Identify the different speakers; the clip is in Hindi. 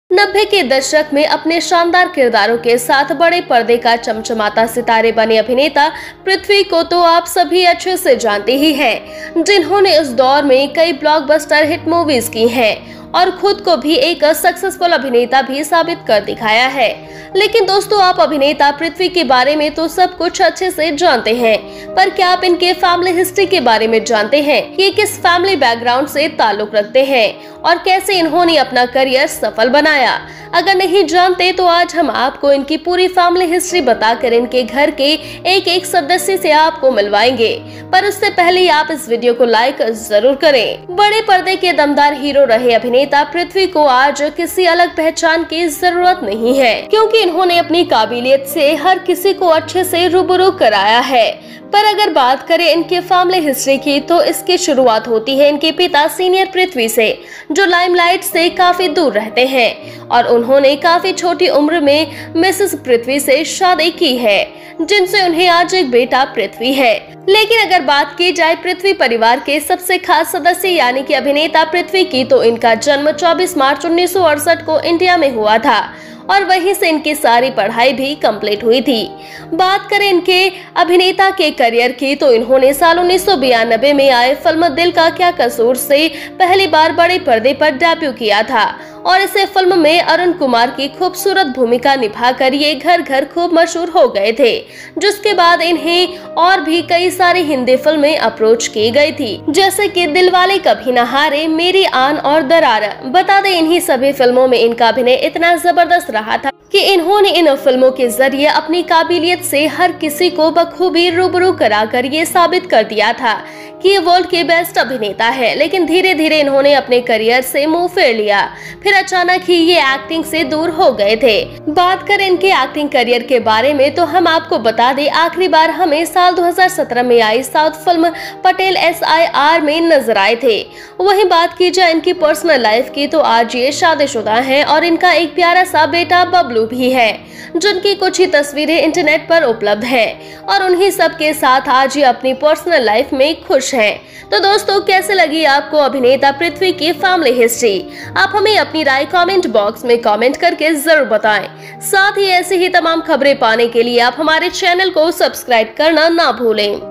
Speaker 1: 90 के दशक में अपने शानदार किरदारों के साथ बड़े पर्दे का चमचमाता सितारे बने अभिनेता पृथ्वी को तो आप सभी अच्छे से जानते ही हैं, जिन्होंने उस दौर में कई ब्लॉकबस्टर हिट मूवीज की हैं और खुद को भी एक सक्सेसफुल अभिनेता भी साबित कर दिखाया है। लेकिन दोस्तों, आप अभिनेता पृथ्वी के बारे में तो सब कुछ अच्छे से जानते हैं, पर क्या आप इनके फैमिली हिस्ट्री के बारे में जानते हैं कि किस फैमिली बैकग्राउंड से ताल्लुक रखते हैं और कैसे इन्होंने अपना करियर सफल बनाया? अगर नहीं जानते तो आज हम आपको इनकी पूरी फैमिली हिस्ट्री बताकर इनके घर के एक एक सदस्य से आपको मिलवाएंगे। पर उससे पहले आप इस वीडियो को लाइक जरूर करें। बड़े पर्दे के दमदार हीरो रहे अभिनेता पृथ्वी को आज किसी अलग पहचान की जरूरत नहीं है, क्योंकि इन्होंने अपनी काबिलियत से हर किसी को अच्छे से रूबरू कराया है। पर अगर बात करें इनके फैमिली हिस्ट्री की तो इसकी शुरुआत होती है इनके पिता सीनियर पृथ्वी से, जो लाइमलाइट से काफी दूर रहते हैं और उन्होंने काफी छोटी उम्र में मिसेस पृथ्वी से शादी की है, जिनसे उन्हें आज एक बेटा पृथ्वी है। लेकिन अगर बात की जाए पृथ्वी परिवार के सबसे खास सदस्य यानी कि अभिनेता पृथ्वी की, तो इनका जन्म 24 मार्च 1968 को इंडिया में हुआ था और वहीं से इनकी सारी पढ़ाई भी कंप्लीट हुई थी। बात करें इनके अभिनेता के करियर की तो इन्होंने साल 1992 में आए फिल्म दिल का क्या कसूर से पहली बार बड़े पर्दे पर डेब्यू किया था और इसे फिल्म में अरुण कुमार की खूबसूरत भूमिका निभाकर ये घर घर खूब मशहूर हो गए थे, जिसके बाद इन्हें और भी कई सारी हिंदी फिल्में अप्रोच की गई थी, जैसे कि दिलवाले कभी न हारे, मेरी आन और दरार। बता दें, इन्हीं सभी फिल्मों में इनका अभिनय इतना जबरदस्त रहा था कि इन्होंने इन फिल्मों के जरिए अपनी काबिलियत से हर किसी को बखूबी रूबरू कराकर ये साबित कर दिया था कि ये वर्ल्ड के बेस्ट अभिनेता है। लेकिन धीरे धीरे इन्होंने अपने करियर से मुंह फेर लिया, फिर अचानक ही ये एक्टिंग से दूर हो गए थे। बात करें इनके एक्टिंग करियर के बारे में तो हम आपको बता दें, आखिरी बार हमें साल 2017 में आई साउथ फिल्म पटेल SIR में नजर आए थे। वहीं बात की जाए इनकी पर्सनल लाइफ की तो आज ये शादीशुदा हैं और इनका एक प्यारा सा बेटा बबलू भी है, जिनकी कुछ ही तस्वीरें इंटरनेट पर उपलब्ध हैं और उन्हीं सब के साथ आज ये अपनी पर्सनल लाइफ में खुश हैं। तो दोस्तों, कैसे लगी आपको अभिनेता पृथ्वी की फैमिली हिस्ट्री? आप हमें अपनी राय कमेंट बॉक्स में कमेंट करके जरूर बताएं। साथ ही ऐसी ही तमाम खबरें पाने के लिए आप हमारे चैनल को सब्सक्राइब करना ना भूलें।